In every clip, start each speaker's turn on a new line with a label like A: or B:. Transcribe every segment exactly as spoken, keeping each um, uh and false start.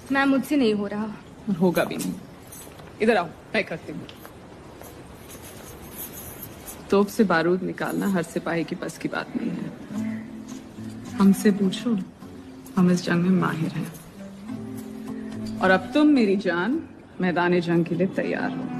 A: Ma'am मुझसे नहीं हो रहा।
B: और होगा भी नहीं। इधर आओ, मैं करती हूँ। तोप से बारूद निकालना हर सिपाही की बस की बात नहीं है। हमसे पूछो, हम इस जंग में माहिर हैं। और अब तुम मेरी जान मैदान जंग के लिए तैयार हो।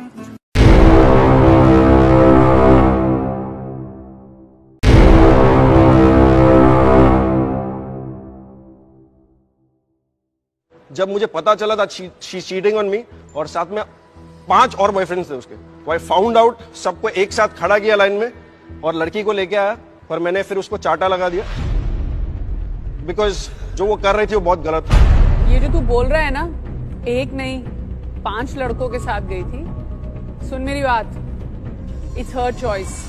C: जब मुझे पता चला था शी चीटिंग ऑन मी और साथ में पांच और बॉयफ्रेंड्स थे उसके, तो आई फाउंड आउट, सबको एक साथ खड़ा किया लाइन में और लड़की को लेके आया, पर मैंने फिर उसको चाटा लगा दिया बिकॉज जो वो कर रही थी वो बहुत गलत था।
B: ये जो तू बोल रहा है ना, एक नहीं पांच लड़कों के साथ गई थी, सुन मेरी बात, it's her choice.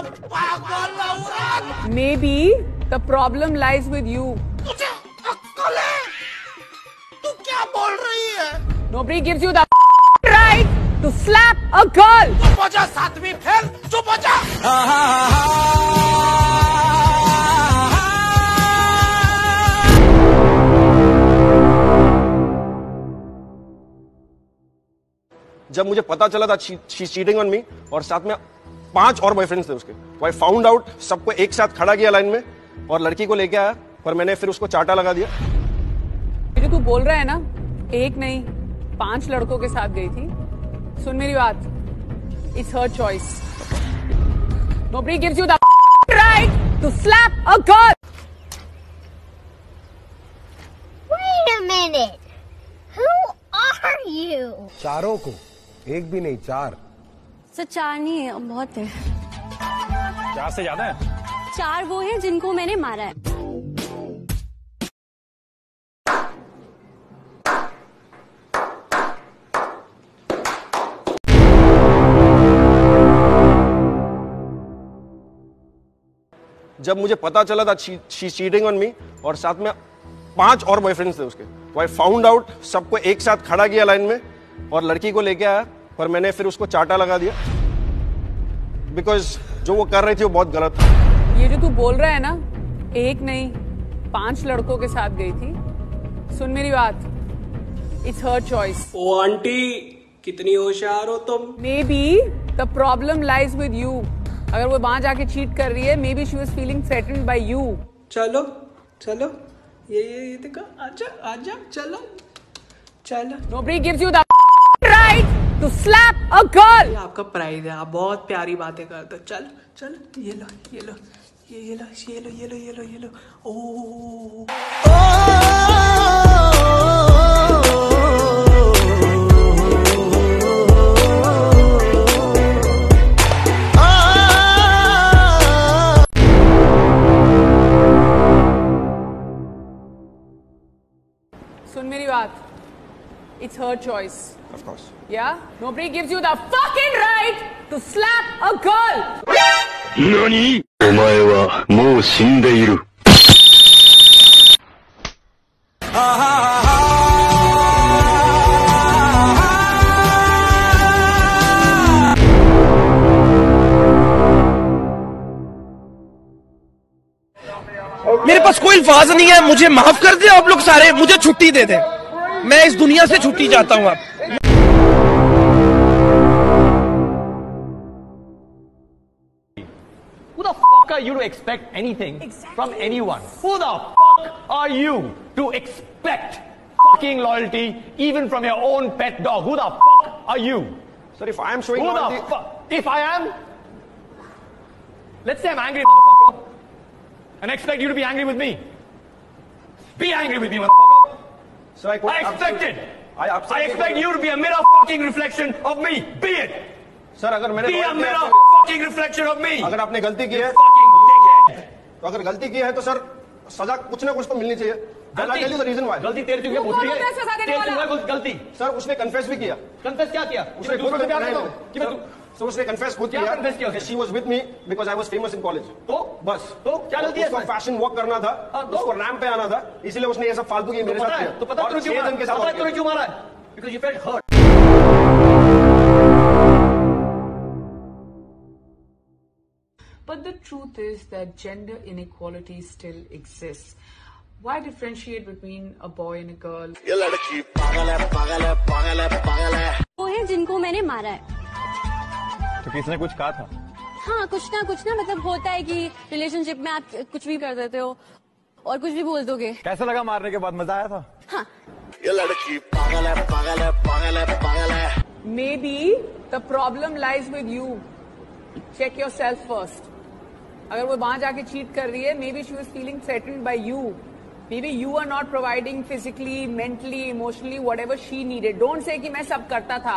B: May be the problem lies with you.
D: तुझे अक्ल है? तू क्या बोल रही है?
B: Nobody gives you the right to slap a girl.
D: चुप हो जा सातवीं फेल, चुप हो जा।
C: जब मुझे पता चला था शी चीटिंग ऑन मी और साथ में पांच और बॉयफ्रेंड्स थे उसके, तो आई फाउंड आउट, सबको एक साथ खड़ा किया लाइन में और लड़की को लेके आया, पर मैंने फिर उसको चाटा लगा दिया।
B: जो तू बोल रहा है ना, एक नहीं पांच लड़कों के साथ गई थी, सुन मेरी बात, it's her choice. Nobody gives you the right to slap a girl.
E: Wait a minute. Who are you?
F: चारों को, एक भी नहीं चार।
G: सर चार नहीं है, बहुत है।
H: चार से ज्यादा है?
G: चार वो हैं जिनको मैंने मारा है।
C: जब मुझे पता चला था शी चीटिंग ऑन मी और साथ में पांच और बॉयफ्रेंड्स थे उसके, तो आई फाउंड आउट, सबको एक साथ खड़ा किया लाइन में और लड़की को लेके आया, पर मैंने फिर उसको चाटा लगा दिया बिकॉज जो वो कर रही थी वो बहुत गलत था।
B: ये जो तू बोल रहा है ना, एक नहीं पांच लड़कों के साथ गई थी, सुन मेरी बात, इट्स हर चॉइस।
I: ओ आंटी, कितनी होशियार हो तुम।
B: May be the problem lies with you. अगर वो वहां जाके चीट कर रही है, may be she was feeling threatened by you.
I: चलो चलो, ये ये ये देखो, आजा आजा, चलो चलो।
B: Nobody gives you the right to slap a girl.
I: ये आपका प्राइड है, आप बहुत प्यारी बातें करते हो। चलो चलो, ये लो ये लो ये ये लो ये लो ये लो ये लो ये लो। ओ
B: सुन मेरी बात, it's her choice.
C: Of course.
B: Yeah? Nobody gives you the fucking right to slap a girl.
J: Nani? お前はもう死んでいる。
D: मेरे पास कोई अल्फाज नहीं है, मुझे माफ कर दे आप लोग सारे, मुझे छुट्टी दे दे, मैं इस दुनिया से छुट्टी चाहता हूँ। आप
H: Who the fuck are you to expect anything exactly. from anyone? Who the fuck are you to expect fucking loyalty even from your own pet dog? Who the fuck are you?
C: Sir, if I am showing
H: Who
C: loyalty...
H: the fuck? If I am, let's say I'm angry, motherfucker, and I expect you to be angry with me. Be angry with me, motherfucker.
C: Sir, I,
H: I expect it.
C: I,
H: I expect you to be a mirror fucking reflection of me. Be it.
C: Sir, अगर मैंने
H: Be a mirror fucking reflection of me.
C: अगर आपने गलती की है,
H: fucking dickhead.
C: तो अगर गलती की है तो सर सजा कुछ ना कुछ तो मिलनी चाहिए।
H: गलती तेरे चुकी है, गलती
C: सर उसने कन्फेस भी किया।
H: कन्फेस क्या किया? उसने दूसरों से प्यार करता हूं कि मैं
C: सो उसने कन्फेस खुद
H: क्या कन्फेस किया?
C: She was with me because I was famous in college.
H: तो
C: बस
H: तो क्या गलती है?
C: उसको फैशन वॉक करना था, उसको रैंप पे आना था, इसलिए उसने ये सब फालतू की मेरे साथ किया।
H: तो पता क्यों मारा? पता क्यों क्यों मारा है? Because you felt hurt.
B: But the truth is that gender inequality still exists. Why differentiate between a boy and a girl?
J: ये लड़की पागल है पागल है पागल है पागल है।
G: वो है जिनको मैंने मारा है।
H: तो किसने कुछ कहा था?
G: हाँ कुछ ना कुछ ना मतलब होता है कि रिलेशनशिप में आप कुछ भी कर देते हो और कुछ भी बोल दोगे।
H: कैसा लगा मारने के बाद? मजा आया था?
G: हाँ।
J: ये लड़की पागल है पागल है पागल है पागल है।
B: Maybe the problem lies with you. Check yourself first. अगर वो वहां जाके चीट कर रही है, maybe she was feeling threatened by you. Maybe you are not providing physically, mentally, emotionally, whatever she needed. Don't say कि मैं सब करता था.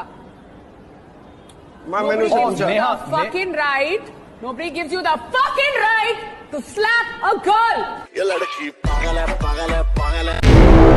C: मैंने उससे पूछा।
B: The fucking right. Nobody gives you the fucking right to slap a girl.
J: ये लड़की पागल है पागल है पागल है।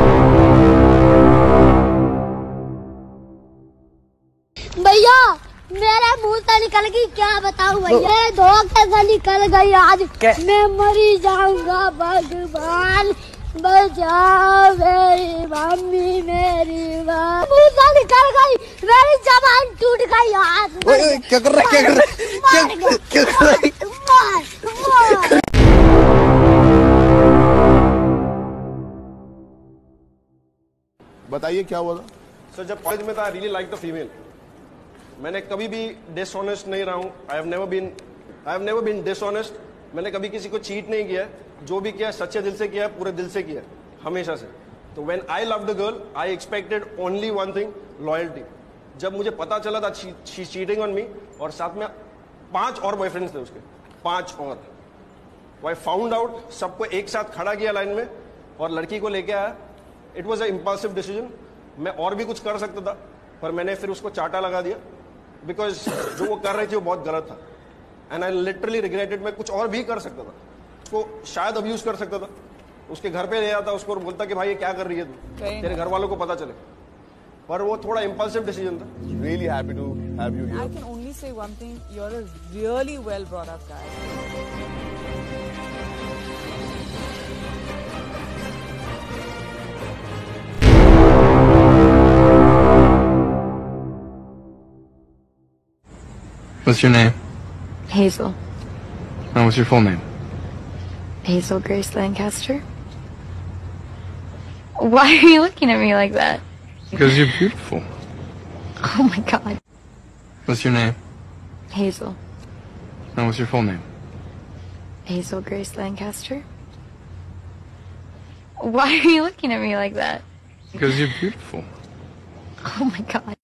E: भैया मेरे मुंह से निकल गई, क्या बताऊं भैया, धोखे से निकल गई आज। मैं मरी जाऊंगा, भगवान बचाओ मेरी मम्मी मेरी माँ। मुंह से निकल गई, मेरी जबान टूट गई आज।
D: क्या कर रहा है क्या कर रहा है क्या कर रहा है?
E: मार मार।
A: बताइए क्या हुआ था?
C: सर जब कॉलेज में था I really like the female. मैंने कभी भी डिसऑनेस्ट नहीं रहा हूँ। I have never been I have never been dishonest. मैंने कभी किसी को चीट नहीं किया। जो भी किया सच्चे दिल से किया, पूरे दिल से किया, हमेशा से। तो when I love the girl I expected only one thing, loyalty. जब मुझे पता चला था शी चीटिंग ऑन मी और साथ में पांच और बॉयफ्रेंड्स थे उसके, पांच और। आई फाउंड आउट, सबको एक साथ खड़ा किया लाइन में और लड़की को लेके आया। It was a impulsive decision. मैं और भी कुछ कर सकता था पर मैंने फिर उसको चाटा लगा दिया बिकॉज जो वो कर रही थी वो बहुत गलत था। And I literally regretted. मैं कुछ और भी कर सकता था, उसको शायद अब्यूज कर सकता था, उसके घर पे ले आता उसको और बोलता कि भाई ये क्या कर रही है तू, तेरे घर वालों को पता चले। पर वो थोड़ा इम्पल्सिव डिसीजन था।
A: Really happy to have you here.
K: I can only say one thing, you're a really well brought up guy.
L: What's your name?
M: Hazel.
L: And what's your full name?
M: Hazel Grace Lancaster. Why are you looking at me like that?
L: Because you're beautiful.
M: Oh my god.
L: What's your name?
M: Hazel.
L: And what's your full name?
M: Hazel Grace Lancaster. Why are you looking at me like that?
L: Because you're beautiful.
M: Oh my god.